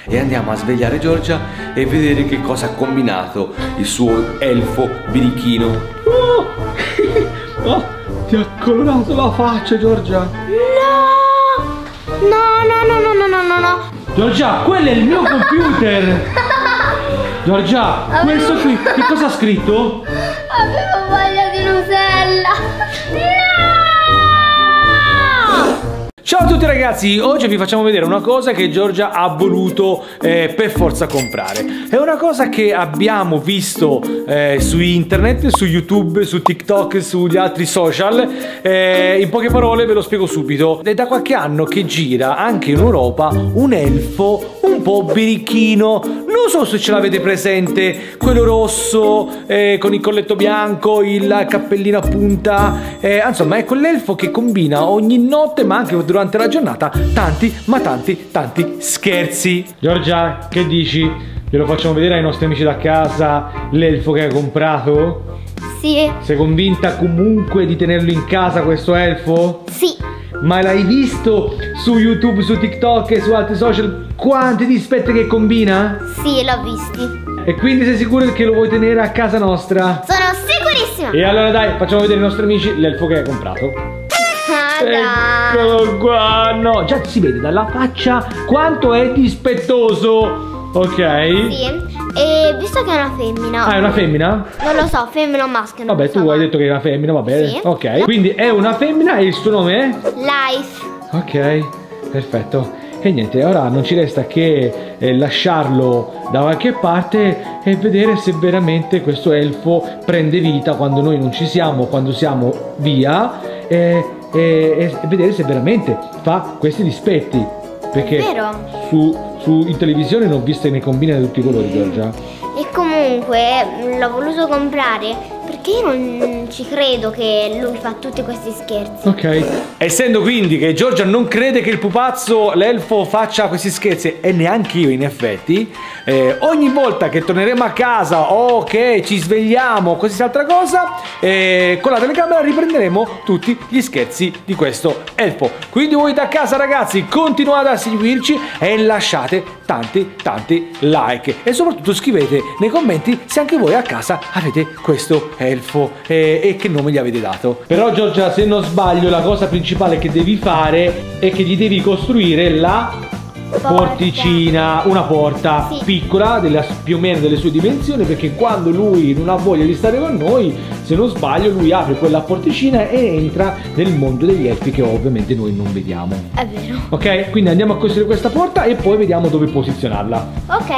e andiamo a svegliare Giorgia e vedere che cosa ha combinato il suo elfo birichino. Oh, ti ha colorato la faccia, Giorgia. No. Giorgia, quello è il mio computer. Giorgia, questo qui, che cosa ha scritto? Avevo voglia di Nutella. Ciao a tutti ragazzi, oggi vi facciamo vedere una cosa che Giorgia ha voluto per forza comprare. È una cosa che abbiamo visto su internet, su YouTube, su TikTok, sugli altri social. In poche parole ve lo spiego subito. È da qualche anno che gira anche in Europa un elfo un po' birichino. Non so se ce l'avete presente, quello rosso con il colletto bianco, il cappellino a punta. Insomma è quell'elfo che combina ogni notte ma anche durante la giornata tanti scherzi. Giorgia, che dici? Glielo facciamo vedere ai nostri amici da casa l'elfo che hai comprato? Sì. Sei convinta comunque di tenerlo in casa questo elfo? Sì. Ma l'hai visto su YouTube, su TikTok e su altri social quanti dispetti che combina? Sì, l'ho visti. E quindi sei sicuro che lo vuoi tenere a casa nostra? Sono sicurissima. E allora dai, facciamo vedere ai nostri amici l'elfo che hai comprato. Eccolo qua. No, già si vede dalla faccia quanto è dispettoso. Ok. Sì. E visto che è una femmina. Ah, è una femmina? Non lo so, femmina o maschio. Vabbè, tu hai detto che è una femmina, va bene. Sì. Ok. Quindi è una femmina e il suo nome è? Life. Ok, perfetto. E niente, ora non ci resta che lasciarlo da qualche parte e vedere se veramente questo elfo prende vita quando noi non ci siamo, quando siamo via, e vedere se veramente fa questi dispetti. Perché in televisione ne ho viste ne combina di tutti i colori, Giorgia. E comunque l'ho voluto comprare perché io non ci credo che lui fa tutti questi scherzi. Ok. Essendo quindi che Giorgia non crede che il pupazzo, l'elfo, faccia questi scherzi, e neanche io in effetti, ogni volta che torneremo a casa o che ci svegliamo o qualsiasi altra cosa, con la telecamera riprenderemo tutti gli scherzi di questo elfo. Quindi voi da casa ragazzi continuate a seguirci e lasciate tanti like e soprattutto scrivete nei commenti se anche voi a casa avete questo elfo e che nome gli avete dato. Però Giorgia, se non sbaglio, la cosa principale che devi fare è che gli devi costruire la porticina, una porta piccola, più o meno delle sue dimensioni, perché quando lui non ha voglia di stare con noi, se non sbaglio, lui apre quella porticina e entra nel mondo degli elfi che ovviamente noi non vediamo. È vero. Ok, quindi andiamo a costruire questa porta e poi vediamo dove posizionarla. Ok.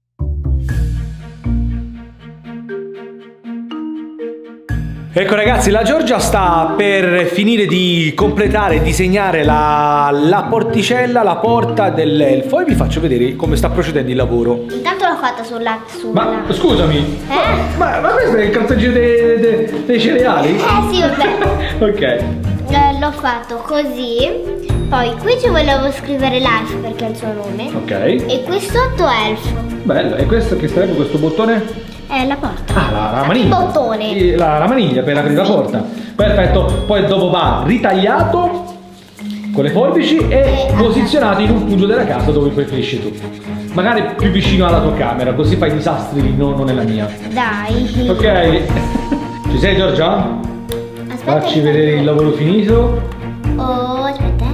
Ecco ragazzi, la Giorgia sta per finire di completare e disegnare la porticella, la porta dell'elfo, e vi faccio vedere come sta procedendo il lavoro. Intanto l'ho fatta sulla... Ma scusami, ma questo è il cartoncino dei cereali? Sì, vabbè. Ok. L'ho fatto così. Poi qui ci volevo scrivere Life perché è il suo nome. Ok. E qui sotto Elfo. Bello, e questo che sarebbe questo bottone? È la porta. Ah, la maniglia. Il bottone. La maniglia per aprire la porta. Perfetto, poi dopo va ritagliato con le forbici e posizionato in un punto della casa dove preferisci tu. Magari più vicino alla tua camera, così fai disastri, non nella mia. Dai. Ok. Ci sei Giorgia? Aspetta. Facci vedere il lavoro finito. Oh, aspetta.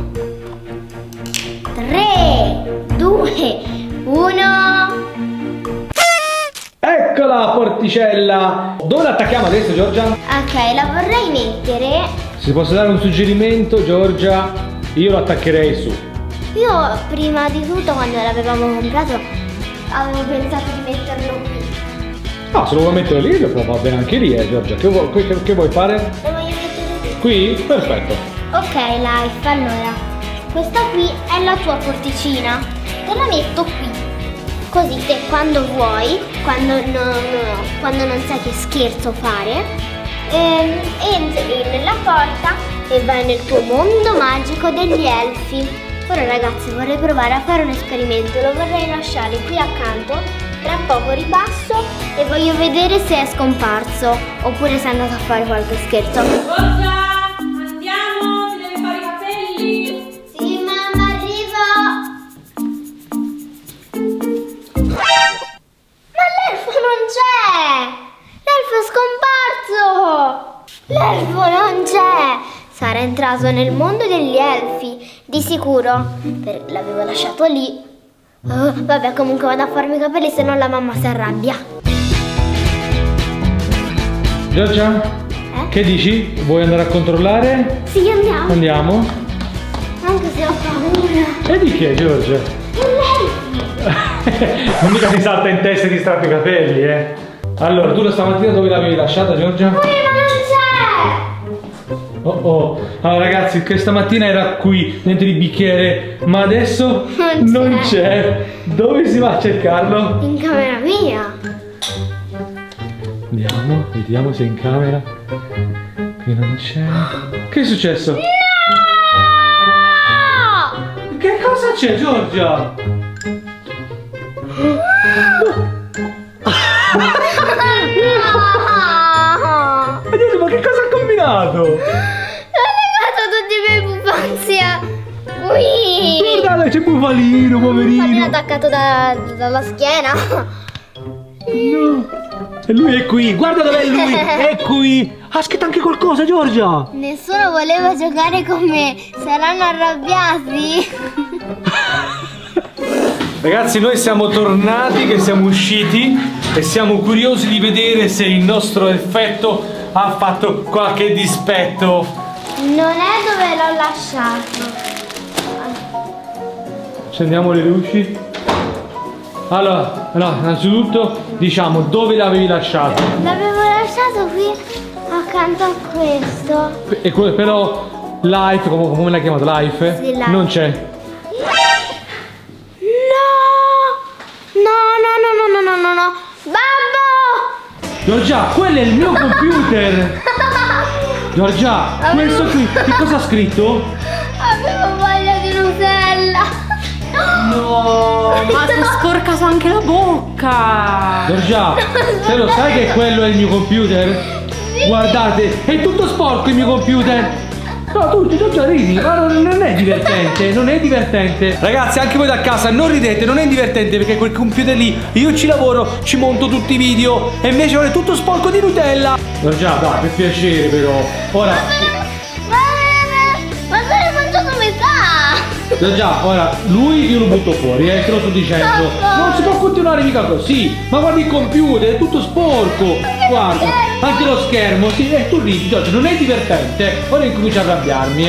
3, 2, 1. Eccola la porticella. Dove l'attacchiamo adesso Giorgia? Ok, la vorrei mettere. Se posso dare un suggerimento Giorgia, io lo attaccherei su. Io prima di tutto quando l'avevamo comprato avevo pensato di metterlo qui. No, se lo vuoi mettere lì, va bene anche lì, Giorgia. Che vuoi fare? Lo voglio mettere Qui? Perfetto. Ok, Life, allora questa qui è la tua porticina. Te la metto qui. Così te quando vuoi, quando non sai che scherzo fare, entri nella porta e vai nel tuo mondo magico degli elfi. Ora ragazzi vorrei provare a fare un esperimento, lo vorrei lasciare qui accanto, tra poco ripasso e voglio vedere se è scomparso oppure se è andato a fare qualche scherzo. Rosa, andiamo, ti devi fare i capelli. Sì mamma, arrivo. sarà entrato nel mondo degli elfi, di sicuro. L'avevo lasciato lì. Oh, vabbè, comunque vado a farmi i capelli, se no la mamma si arrabbia. Giorgia? Che dici? Vuoi andare a controllare? Sì, andiamo. Andiamo? Anche se ho paura. E di che, Giorgia? Non mica ti salta in testa e ti strappi i capelli, eh? Allora, tu stamattina dove l'avevi lasciata, Giorgia? Qui, ma non c'è! Oh oh, allora ragazzi, questa mattina era qui dentro il bicchiere, ma adesso non c'è. Dove si va a cercarlo? In camera mia. Andiamo, vediamo se è in camera. Qui non c'è. Che è successo? No! Che cosa c'è, Giorgia? Ma che cosa ha combinato? Ho legato tutti i miei pupazzi a qui. Guardate, c'è Bufalino, Bufalino poverino. attaccato dalla schiena. No. E lui è qui, guarda dov'è lui, è qui. Ha scritto anche qualcosa, Giorgia. Nessuno voleva giocare con me. Saranno arrabbiati. Ragazzi, noi siamo tornati, che siamo usciti e siamo curiosi di vedere se il nostro effetto ha fatto qualche dispetto. Non è dove l'ho lasciato. Accendiamo le luci. Allora, innanzitutto diciamo dove l'avevi lasciato. L'avevo lasciato qui accanto a questo. E però Life, come l'hai chiamato? Life? Sì, Life. Non c'è. No. Babbo! Giorgia, quello è il mio computer. Giorgia, questo qui, che cosa ha scritto? Avevo voglia di Nutella. No, ma ti è sporcato anche la bocca. Giorgia, te lo sai che quello è il mio computer? Sì. Guardate, è tutto sporco il mio computer. No, tu Giorgia ridi, ma non è divertente, non è divertente. Ragazzi, anche voi da casa non ridete, non è divertente perché quel computer lì, io ci lavoro, ci monto tutti i video e invece ora è tutto sporco di Nutella. Giorgia, dai, per piacere però. Ora, Ma se ne ho mangiato metà. Giorgia, ora, lui io lo butto fuori, te lo sto dicendo. Non si può continuare mica così. Ma guarda il computer, è tutto sporco. Guarda, anche lo schermo, sì, tu ridi, Giorgia, non è divertente. Ora incomincio a arrabbiarmi,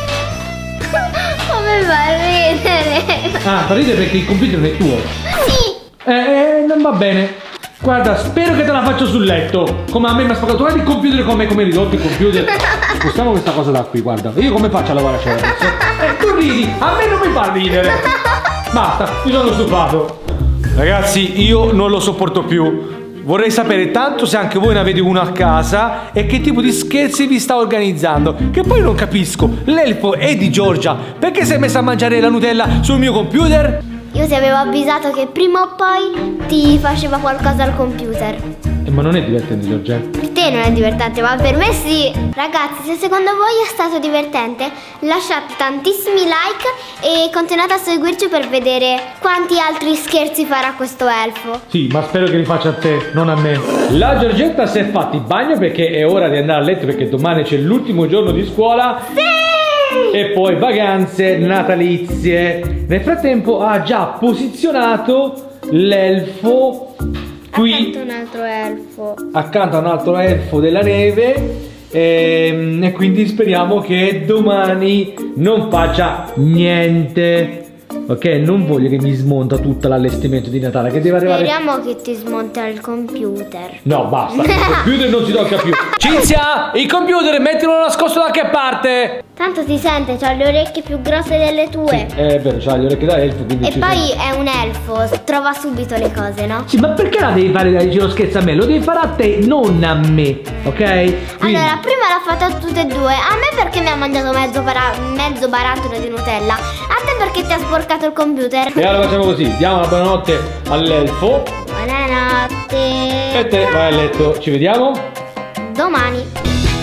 Come fa a ridere? Ah, fa ridere perché il computer non è tuo. Sì. Non va bene. Guarda, spero che te la faccio sul letto. Come a me mi ha spaccato. Guarda il computer come ridotto il computer. Spostiamo questa cosa da qui, guarda. Io come faccio a lavorare adesso? Tu ridi, a me non mi fa ridere. Basta, mi sono stufato. Ragazzi, io non lo sopporto più. Vorrei sapere tanto se anche voi ne avete uno a casa e che tipo di scherzi vi sta organizzando. Che poi non capisco, l'elfo è di Giorgia. Perché si è messa a mangiare la Nutella sul mio computer? Io ti avevo avvisato che prima o poi ti faceva qualcosa al computer. Ma non è divertente, Giorgia. Per te non è divertente, ma per me sì. Ragazzi, se secondo voi è stato divertente, lasciate tantissimi like e continuate a seguirci per vedere quanti altri scherzi farà questo elfo. Sì, ma spero che li faccia a te, non a me. La Giorgetta si è fatta il bagno perché è ora di andare a letto perché domani c'è l'ultimo giorno di scuola. Sì! E poi vacanze natalizie. Nel frattempo ha già posizionato l'elfo qui accanto a un altro elfo della neve e quindi speriamo che domani non faccia niente. Ok, non voglio che mi smonta tutto l'allestimento di Natale che deve arrivare. Speriamo che ti smonta il computer. No, basta, il computer non si tocca più. Cinzia, il computer mettilo nascosto da che parte? Tanto si sente, c'ha le orecchie più grosse delle tue. È vero, c'ha le orecchie da elfo, quindi E poi è un elfo, trova subito le cose, no? Sì, ma perché la devi fare, dice lo scherzo a me? Lo devi fare a te, non a me, ok? Quindi... Allora, prima l'ha fatta a tutte e due. A me perché mi ha mangiato mezzo barattolo di Nutella. A te perché ti ha sporcato il computer. E allora facciamo così, diamo la buonanotte all'elfo. Buonanotte. E te vai a letto, ci vediamo domani.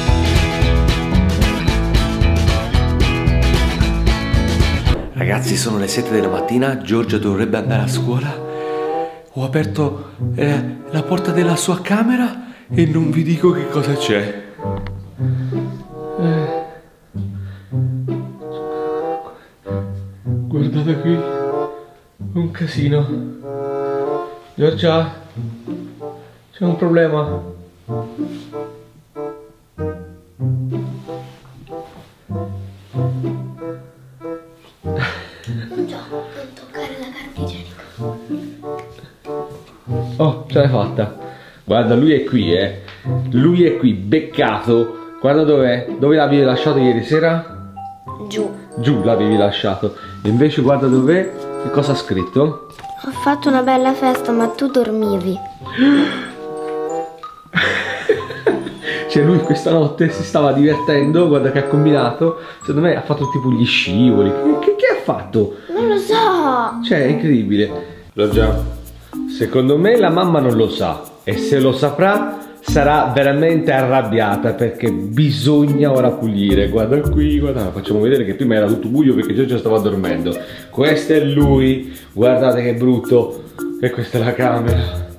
Ragazzi, sono le 7 della mattina, Giorgia dovrebbe andare a scuola. Ho aperto la porta della sua camera e non vi dico che cosa c'è. casino. Giorgia, c'è un problema. Non toccare la carta igienica. Oh, ce l'hai fatta. Guarda, lui è qui, Lui è qui, beccato. Guarda dov'è. Dove l'avevi lasciato ieri sera? Giù. Giù l'avevi lasciato. E invece guarda dov'è. Che cosa ha scritto? Ho fatto una bella festa, ma tu dormivi. Cioè lui questa notte si stava divertendo. Guarda che ha combinato. Secondo me ha fatto tipo gli scivoli. Che ha fatto? Non lo so. Cioè è incredibile. L'ho già. Secondo me la mamma non lo sa. E se lo saprà sarà veramente arrabbiata, perché bisogna ora pulire. Guarda qui, guarda, facciamo vedere che prima era tutto buio perché Giorgio stava dormendo. Questo è lui. Guardate che brutto. E questa è la camera.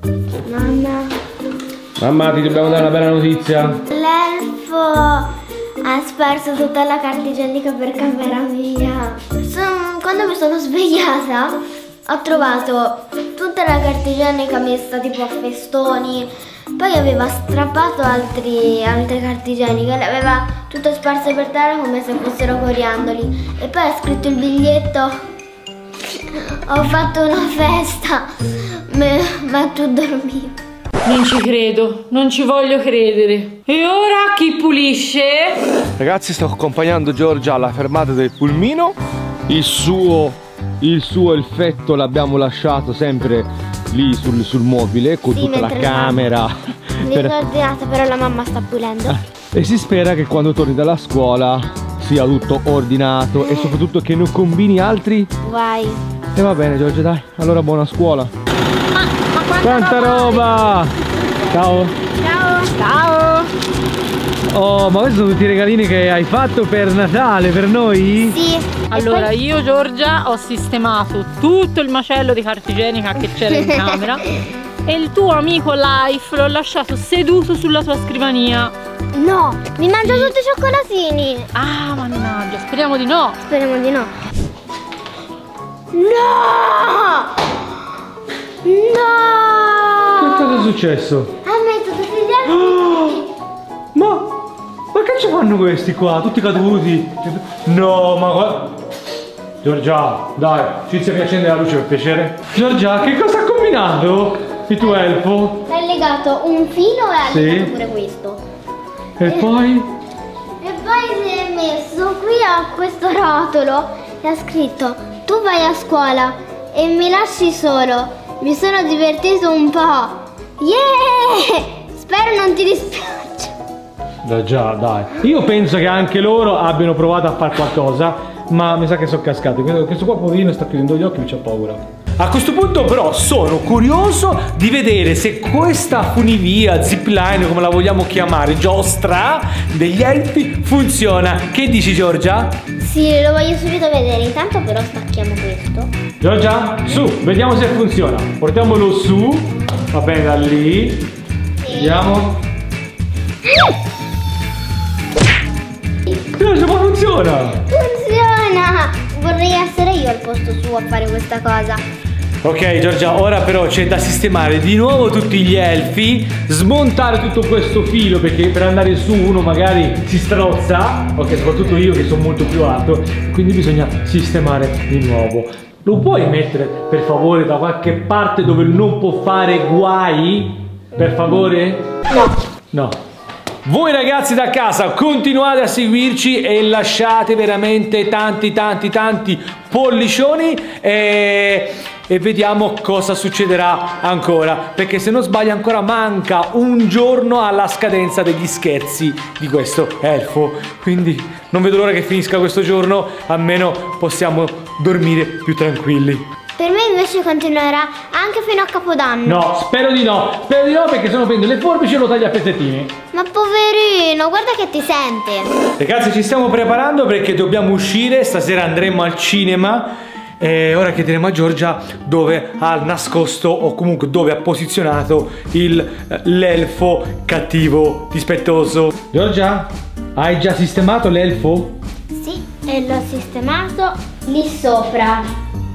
Mamma, ti dobbiamo dare una bella notizia. L'elfo ha sparso tutta la carta igienica per camera mia. Quando mi sono svegliata ho trovato tutta la carta igienica messa tipo a festoni. Poi aveva strappato altre carte igieniche, le aveva tutte sparse per terra come se fossero coriandoli. E poi ha scritto il biglietto: ho fatto una festa, ma tu dormivi. Non ci credo, non ci voglio credere. E ora chi pulisce? Ragazzi, sto accompagnando Giorgia alla fermata del pulmino. Il suo elfetto l'abbiamo lasciato sempre lì sul mobile con tutta la camera. Disordinata, però la mamma sta pulendo. E si spera che quando torni dalla scuola sia tutto ordinato e soprattutto che non combini altri Vai. E va bene Giorgia, dai, allora buona scuola. Ma quanta roba! Ciao! Ciao! Oh, ma questi sono tutti i regalini che hai fatto per Natale, per noi? Sì. Allora io, Giorgia, ho sistemato tutto il macello di carta igienica che c'era in camera e il tuo amico Life l'ho lasciato seduto sulla tua scrivania. No, mi mangio tutti i cioccolatini. Ah, mannaggia, speriamo di no. Speriamo di no. No! No! Che cosa è successo? Ha messo tutti gli altri. Ma che ci fanno questi qua? Tutti caduti? No, ma guarda. Giorgia, dai, ci si riaccende la luce per piacere. Giorgia, che cosa ha combinato il tuo elfo? Ha legato un filo e ha Sì. legato pure questo. E poi? E poi si è messo qui a questo rotolo e ha scritto: tu vai a scuola e mi lasci solo. Mi sono divertito un po'. Yeah! Spero non ti dispiace. Già, dai. Io penso che anche loro abbiano provato a fare qualcosa, ma mi sa che sono cascati. Questo qua poverino sta chiudendo gli occhi e mi c'ha paura. A questo punto però sono curioso di vedere se questa funivia, zipline, come la vogliamo chiamare, giostra degli elfi funziona. Che dici Giorgia? Sì, lo voglio subito vedere. Intanto però stacchiamo questo. Giorgia, su, vediamo se funziona. Portiamolo su, va bene, da lì. Sì. Vediamo. Giorgia, ma funziona! Funziona! Vorrei essere io al posto suo a fare questa cosa. Ok Giorgia, ora però c'è da sistemare di nuovo tutti gli elfi, smontare tutto questo filo perché per andare su uno magari si strozza, ok, soprattutto io che sono molto più alto, quindi bisogna sistemare di nuovo. Lo puoi mettere per favore da qualche parte dove non può fare guai? Per favore? No. No. Voi ragazzi da casa continuate a seguirci e lasciate veramente tanti pollicioni e vediamo cosa succederà ancora, perché se non sbaglio ancora manca un giorno alla scadenza degli scherzi di questo elfo, quindi non vedo l'ora che finisca questo giorno, almeno possiamo dormire più tranquilli. Per me invece continuerà anche fino a Capodanno. No, spero di no perché se no prendo le forbici e lo taglio a pezzettini. Ma poverino, guarda che ti sente. Ragazzi, ci stiamo preparando perché dobbiamo uscire, stasera andremo al cinema e ora chiederemo a Giorgia dove ha nascosto o comunque dove ha posizionato l'elfo cattivo, dispettoso. Giorgia, hai già sistemato l'elfo? Sì, e l'ho sistemato lì sopra.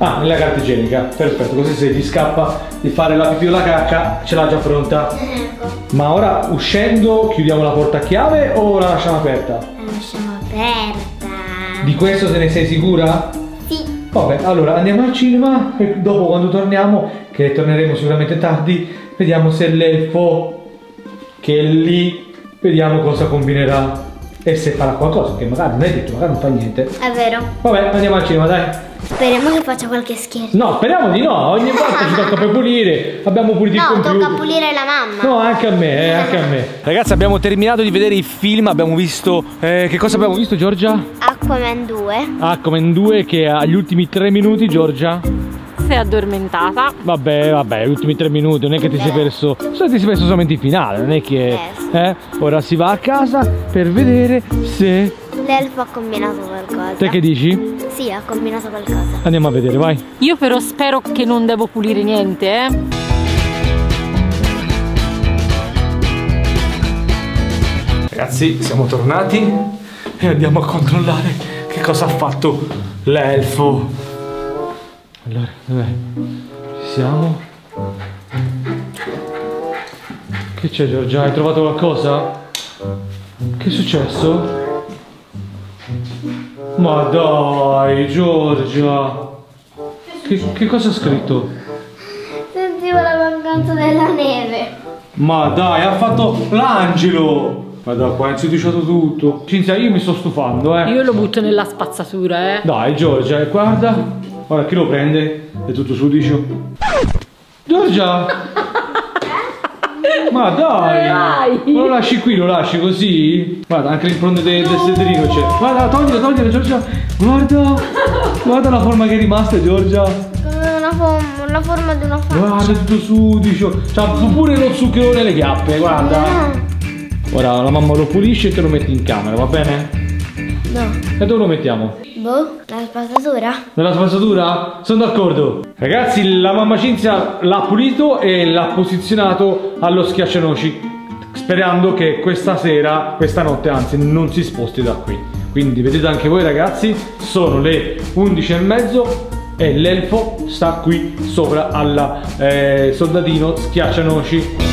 Ah, nella carta igienica, perfetto, così se gli scappa di fare la pipì o la cacca ce l'ha già pronta. Ecco. Ma ora uscendo chiudiamo la porta a chiave o la lasciamo aperta? La lasciamo aperta. Di questo se ne sei sicura? Sì. Vabbè, allora andiamo al cinema e dopo quando torniamo, che torneremo sicuramente tardi, vediamo se l'elfo che è lì, vediamo cosa combinerà e se farà qualcosa, che magari non è detto, magari non fa niente. È vero. Vabbè, andiamo al cinema, dai. Speriamo che faccia qualche scherzo. No, speriamo di no, ogni volta ci tocca per pulire, abbiamo pulito il computer. No, tocca pulire la mamma. No, anche a me, anche a me. Ragazzi, abbiamo terminato di vedere il film, abbiamo visto... che cosa abbiamo visto, Giorgia? Aquaman 2. Aquaman 2 che agli ultimi 3 minuti, Giorgia... Si è addormentata. Vabbè, gli ultimi 3 minuti, non è che ti sei perso... Ti sei perso solamente il finale, non è che... ora si va a casa per vedere se... L'elfo ha combinato qualcosa. Te che dici? Sì, ha combinato qualcosa. Andiamo a vedere, vai. Io però spero che non devo pulire niente, Ragazzi, siamo tornati e andiamo a controllare che cosa ha fatto l'elfo. Allora, dov'è? Ci siamo. Che c'è, Giorgia? Hai trovato qualcosa? Che è successo? Ma dai, Giorgia! Che cosa ha scritto? Sentivo la mancanza della neve. Ma dai, ha fatto l'angelo! Ma dai, qua è insediciato tutto. Cinzia, io mi sto stufando, Io lo butto nella spazzatura, Dai, Giorgia, guarda. Ora chi lo prende? È tutto sudicio. Giorgia! Ma dai! Lo lasci qui, lo lasci così? Guarda, anche l'impronta del sederino c'è. Guarda, toglilo, Giorgia. Guarda la forma che è rimasta, Giorgia. La forma di una faccia. Guarda, tutto sudicio. C'ha pure lo zucchero nelle chiappe, guarda. Ora la mamma lo pulisce e te lo metti in camera, va bene? No. E dove lo mettiamo? Boh, la spazzatura? Nella spazzatura? Sono d'accordo. Ragazzi, la mamma Cinzia l'ha pulito e l'ha posizionato allo schiaccianoci, sperando che questa sera, questa notte anzi, non si sposti da qui. Quindi vedete anche voi, ragazzi, sono le 11:30 e l'elfo sta qui sopra al soldatino schiaccianoci.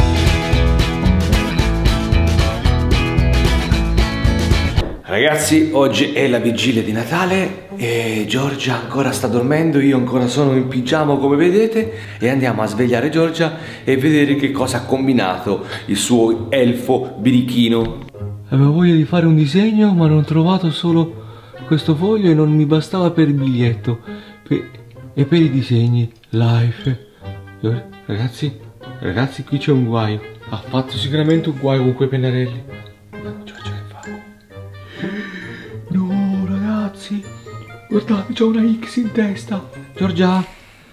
Ragazzi, oggi è la vigilia di Natale e Giorgia ancora sta dormendo, io ancora sono in pigiama come vedete e andiamo a svegliare Giorgia e vedere che cosa ha combinato il suo elfo birichino. Avevo voglia di fare un disegno ma non ho trovato solo questo foglio e non mi bastava per il biglietto e per i disegni life. Ragazzi, qui c'è un guaio, ha fatto sicuramente un guaio con quei pennarelli. Giorgia, che fa? No, ragazzi, guardate, c'ho una X in testa. Giorgia,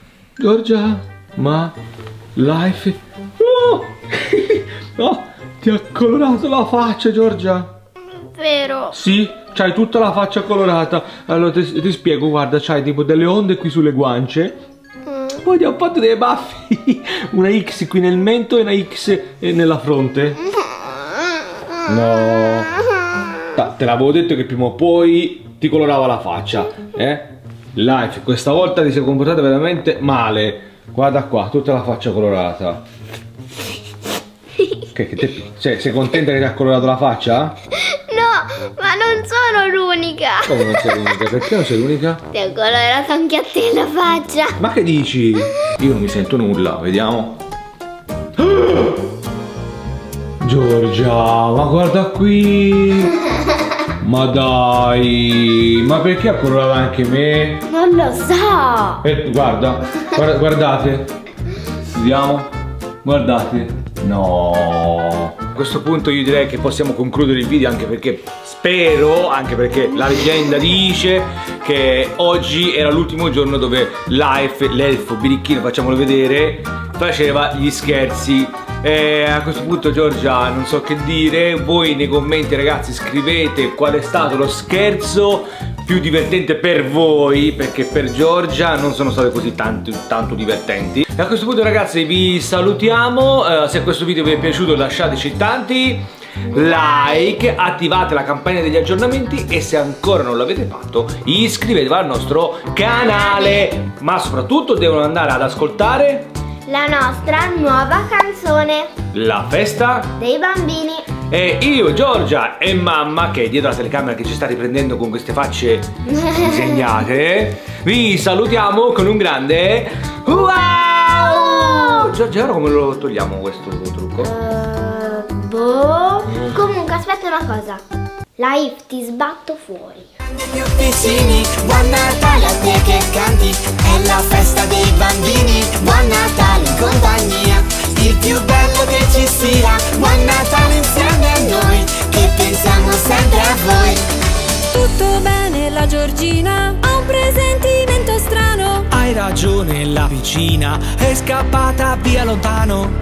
ma life. No! No, ti ha colorato la faccia, Giorgia. Vero. Sì, c'hai tutta la faccia colorata. Allora ti spiego, guarda, c'hai tipo delle onde qui sulle guance. Poi ti ho fatto dei baffi. Una X qui nel mento e una X nella fronte. No. Te l'avevo detto che prima o poi ti colorava la faccia, Life, questa volta ti sei comportata veramente male. Guarda qua, tutta la faccia colorata. Sei contenta che ti ha colorato la faccia? No, ma non sono l'unica. Come non sei l'unica? Perché non sei l'unica? Ti ho colorato anche a te la faccia. Ma che dici? Io non mi sento nulla, vediamo. Giorgia, ma guarda qui. Ma dai, ma perché ha colorato anche me? Non lo so. Guardate. Vediamo. Guardate. No. A questo punto io direi che possiamo concludere il video, anche perché spero, anche perché la leggenda dice che oggi era l'ultimo giorno dove Life, l'elfo birichino, facciamolo vedere, faceva gli scherzi. E a questo punto, Giorgia, non so che dire. Voi nei commenti, ragazzi, scrivete qual è stato lo scherzo più divertente per voi, perché per Giorgia non sono state così tanto divertenti. E a questo punto, ragazzi, vi salutiamo. Se questo video vi è piaciuto lasciateci tanti like, attivate la campagna degli aggiornamenti e se ancora non l'avete fatto iscrivetevi al nostro canale. Ma soprattutto devono andare ad ascoltare la nostra nuova canzone, La festa dei bambini. E io, Giorgia e mamma, che è dietro la telecamera che ci sta riprendendo con queste facce disegnate, vi salutiamo con un grande wow! Giorgia, ora come lo togliamo questo trucco? Comunque aspetta una cosa. Live ti sbatto fuori. Più vicini, buon Natale a te che canti, è la festa dei bambini, buon Natale in compagnia, il più bello che ci sia, buon Natale insieme a noi, che pensiamo sempre a voi. Tutto bene, la Giorgina ha un presentimento strano. Hai ragione, la vicina è scappata via lontano.